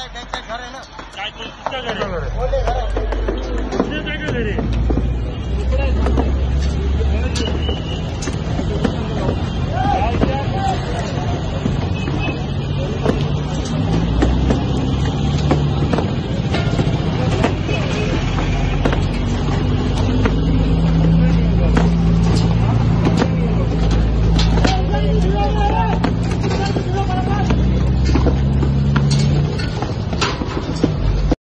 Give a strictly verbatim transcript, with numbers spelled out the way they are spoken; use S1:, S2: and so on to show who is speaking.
S1: त्यांच्या घर आहे ना.
S2: काय तुमचं घर आहे? दुसऱ्या जागा घर आहे.